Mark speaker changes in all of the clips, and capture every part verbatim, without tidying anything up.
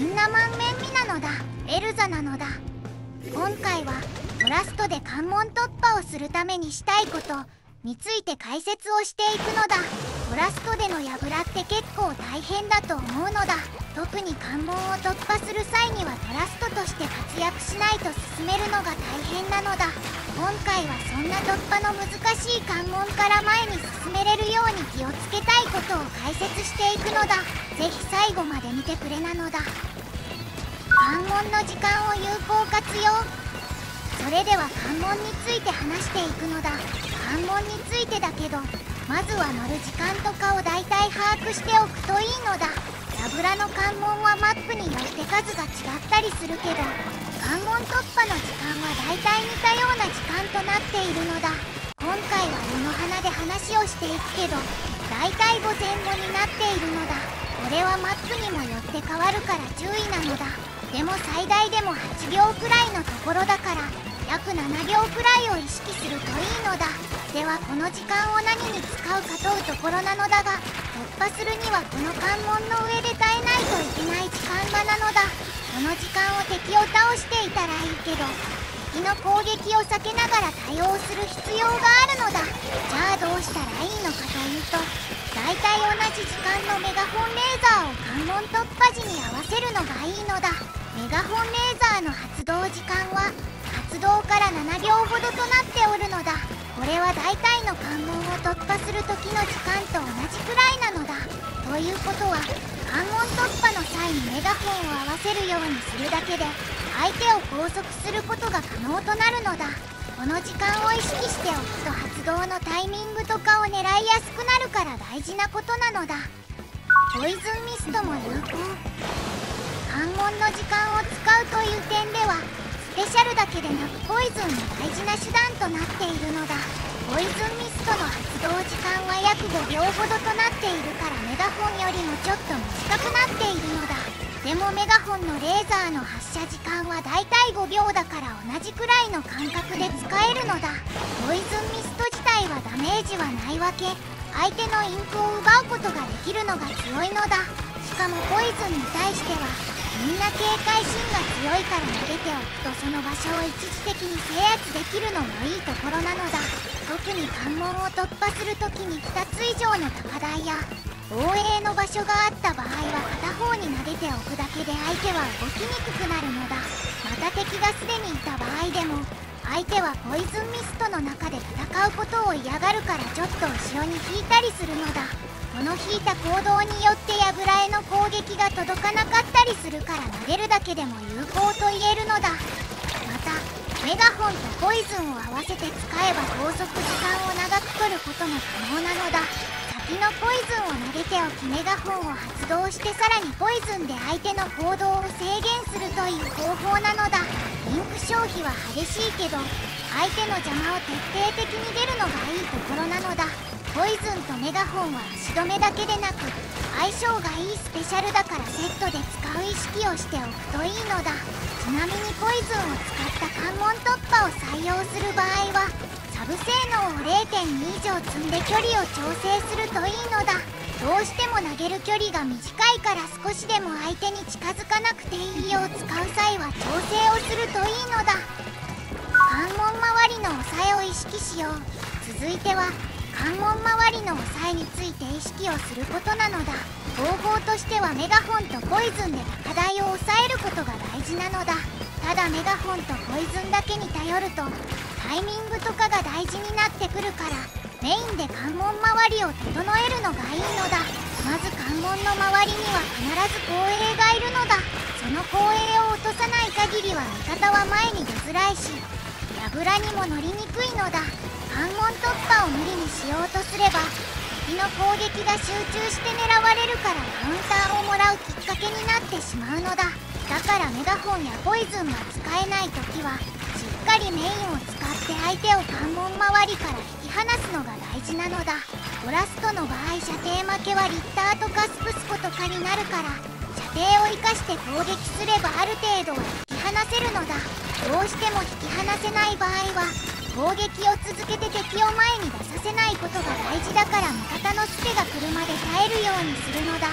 Speaker 1: んな満面美なのだ。エルザなのだ。今回はトラストで関門突破をするためにしたいことについて解説をしていくのだ。トラストでの櫓って結構大変だと思うのだ。特に関門を突破する際にはトラストとして活躍しないと進めるのが大変なのだ。今回はそんな突破の難しい関門から前に進めれるように気をつけたいことを解説していくのだ。ぜひ最後まで見てくれなのだ。関門の時間を有効活用。それでは関門について話していくのだ。関門についてだけど、まずは乗る時間とかを大体把握しておくといいのだ。櫓の関門はマップによって数が違ったりするけど、関門突破の時間は大体似たような時間となっているのだ。今回は湯の花で話をしていくけど、大体ごぜんごになっているのだ。これはマップにもよって変わるから注意なのだ。でも最大でもはちびょうくらいのところだから、約ななびょうくらいを意識するといいのだ。ではこの時間を何に使うか問うところなのだが、突破するにはこの関門の上で耐えないといけない時間がなのだ。この時間を敵を倒していたらいいけど、敵の攻撃を避けながら対応する必要があるのだ。じゃあどうしたらいいのかというと、だいたい同じ時間のメガホンレーザーを関門突破時に合わせるのがいいのだ。メガホンレーザーの発動時間は発動からななびょうほどとなっておるのだ。これは大体の関門を突破する時の時間と同じくらいなのだ。ということは、関門突破の際にメガホンを合わせるようにするだけで相手を拘束することが可能となるのだ。この時間を意識しておくと発動のタイミングとかを狙いやすくなるから大事なことなのだ。ポイズンミストも有効。関門の時間を使うという点では、スペシャルだけでなくポイズンも大事な手段となっているのだ。ポイズンミストの発動時間は約ごびょうほどとなっているからメガホンよりもちょっと短くなっているのだ。でもメガホンのレーザーの発射時間はだいたいごびょうだから同じくらいの間隔で使えるのだ。ポイズンミスト自体はダメージはないわけ。相手のインクを奪うことができるのが強いのだ。しかもポイズンに対してはみんな警戒心が強いから投げておくとその場所を一時的に制圧できるのもいいところなのだ。特に関門を突破するときにふたつ以上の高台や防衛の場所があった場合は片方に投げておくだけで相手は動きにくくなるのだ。また敵がすでにいた場合でも相手はポイズンミストの中で戦うことを嫌がるからちょっと後ろに引いたりするのだ。この引いた行動によって櫓への攻撃が届かなかったりするから投げるだけでも有効と言えるのだ。またメガホンとポイズンを合わせて使えば拘束時間を長く取ることも可能なのだ。先のポイズンを投げておきメガホンを発動してさらにポイズンで相手の行動を制限するという方法なのだ。インク消費は激しいけど相手の邪魔を徹底的に出るのがいいところなのだ。ポイズンとメガホンは足止めだけでなく相性がいいスペシャルだからセットで使う意識をしておくといいのだ。ちなみにポイズンを使った関門突破を採用する場合はサブ性能を れいてんに 以上積んで距離を調整するといいのだ。どうしても投げる距離が短いから少しでも相手に近づかなくていいよう使う際は調整をするといいのだ。関門周りの抑えを意識しよう。続いては関門周りの抑えについて意識をすることなのだ。方法としてはメガホンとポイズンで高台を抑えることが大事なのだ。ただメガホンとポイズンだけに頼るとタイミングとかが大事になってくるからメインで関門周りを整えるのがいいのだ。まず関門の周りには必ず護衛がいるのだ。その護衛を落とさない限りは味方は前に出づらいし櫓にも乗りにくいのだ。関門突破を無理にしようとすれば敵の攻撃が集中して狙われるからカウンターをもらうきっかけになってしまうのだ。だからメガホンやポイズンが使えない時はしっかりメインを使って相手を関門周りから引き離すのが大事なのだ。トラストの場合射程負けはリッターとかスプスコとかになるから射程を生かして攻撃すればある程度は引き離せるのだ。どうしても引き離せない場合は攻撃を続けて敵を前に出させないことが大事だから味方のスペが来るまで耐えるようにするのだ。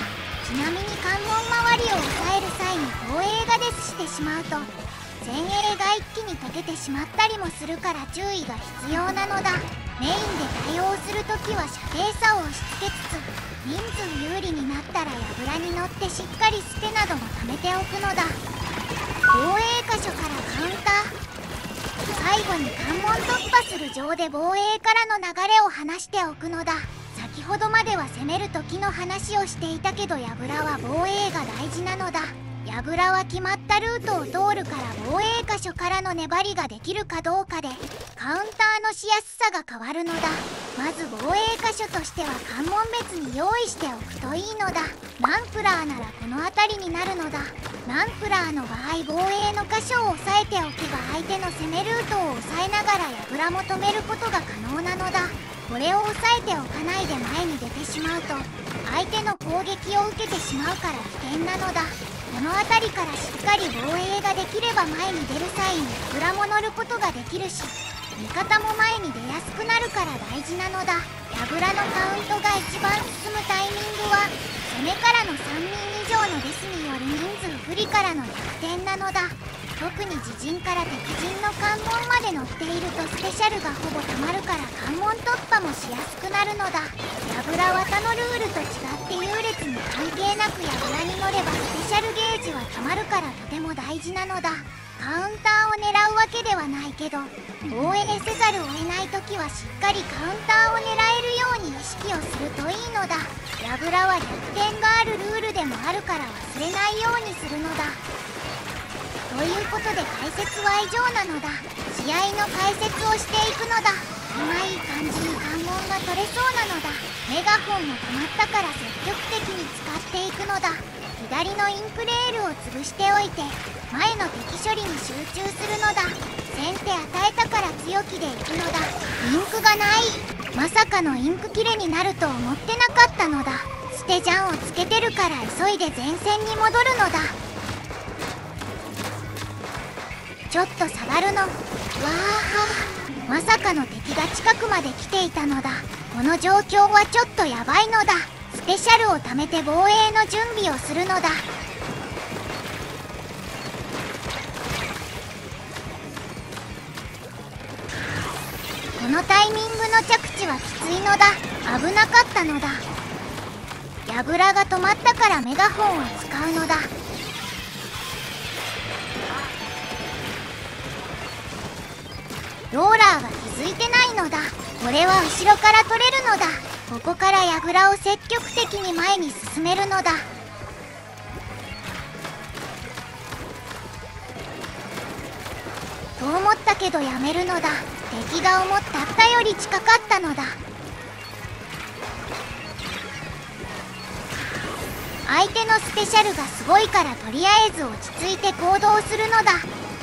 Speaker 1: ちなみに関門周りを抑える際に防衛がデスしてしまうと前衛が一気に溶けてしまったりもするから注意が必要なのだ。メインで対応するときは射程差を押し付けつつ人数有利になったら櫓に乗ってしっかりステなども貯めておくのだ。防衛箇所からカウンター。最後に関門突破する上で防衛からの流れを話しておくのだ。先ほどまでは攻める時の話をしていたけど櫓は防衛が大事なのだ。櫓は決まったルートを通るから防衛箇所からの粘りができるかどうかでカウンターのしやすさが変わるのだ。まず防衛箇所としては関門別に用意しておくといいのだ。ナンプラーならこの辺りになるのだ。ナンプラーの場合防衛の箇所を押さえておけば相手の攻めルートを抑えながら櫓も止めることが可能なのだ。これを押さえておかないで前に出てしまうと相手の攻撃を受けてしまうから危険なのだ。この辺りからしっかり防衛ができれば前に出る際に櫓も乗ることができるし味方も前に出やすくなるから大事なのだ。櫓のカウントが一番進むタイミングは攻めからのさんにん以上のデスによる人数不利からの逆転なのだ。特に自陣から敵陣の関門まで乗っているとスペシャルがほぼたまるから関門突破もしやすくなるのだ。櫓は他のルールと違って優劣に関係なく櫓に乗ればスペシャルゲージはたまるからとても大事なのだ。カウンターを狙うわけではないけど防衛せざるを得ない時はしっかりカウンターを狙えるように意識をするといいのだ。櫓は逆転があるルールでもあるから忘れないようにするのだ。ということで解説は以上なのだ。試合の解説をしていくのだ。今いい感じに関門が取れそうなのだ。メガホンも止まったから積極的に使っていくのだ。左のインクレールを潰しておいて前の敵処理に集中するのだ。先手与えたから強気でいくのだ。インクがない。まさかのインク切れになると思ってなかったのだ。ステジャンをつけてるから急いで前線に戻るのだ。ちょっと下がるの。わあ、まさかの敵が近くまで来ていたのだ。この状況はちょっとやばいのだ。スペシャルを貯めて防衛の準備をするのだ。このタイミングの着地はきついのだ。危なかったのだ。櫓が止まったからメガホンを使うのだ。ローラーが気づいてないのだ。これは後ろから取れるのだ。ここから櫓を積極的に前に進めるのだ。と思ったけどやめるのだ。敵が思ったったより近かったのだ。相手のスペシャルがすごいからとりあえず落ち着いて行動するのだ。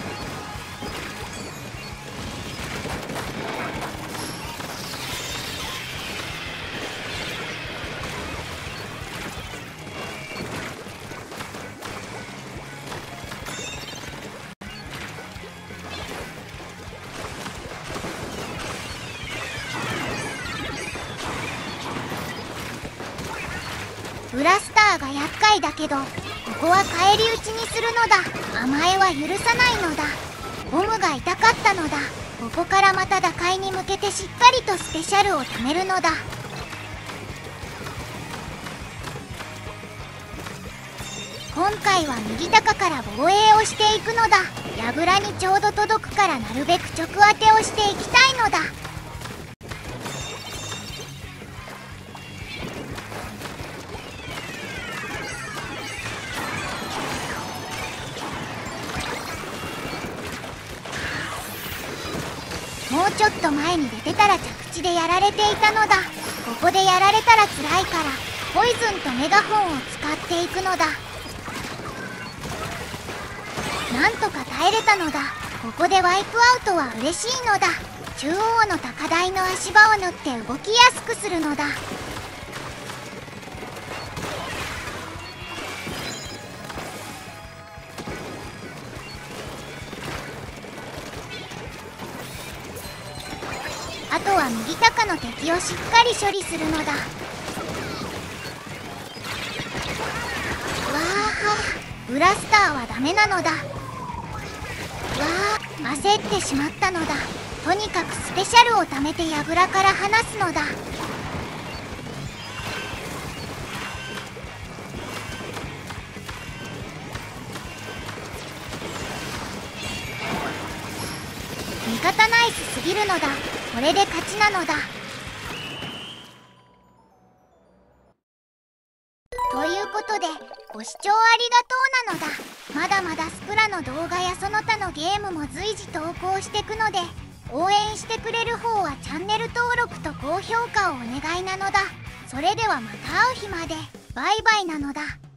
Speaker 1: ブラスターが厄介だけどここは返り討ちにするのだ。甘えは許さないのだ。ボムが痛かったのだ。ここからまた打開に向けてしっかりとスペシャルを貯めるのだ。今回は右高から防衛をしていくのだ。櫓にちょうど届くからなるべく直当てをしていきたいのだ。もうちょっと前に出てたら着地でやられていたのだ。ここでやられたら辛いからポイズンとメガホンを使っていくのだ。なんとか耐えれたのだ。ここでワイプアウトは嬉しいのだ。中央の高台の足場を縫って動きやすくするのだ。あとは右高の敵をしっかり処理するのだ。 ブラスターはダメなのだ。わあ、焦ってしまったのだ。とにかくスペシャルを貯めて櫓から離すのだ。味方ナイスすぎるのだ。これで勝ちなのだ。ということでご視聴ありがとうなのだ。まだまだスプラの動画やその他のゲームも随時投稿してくので、応援してくれる方はチャンネル登録と高評価をお願いなのだ。それではまた会う日まで。バイバイなのだ。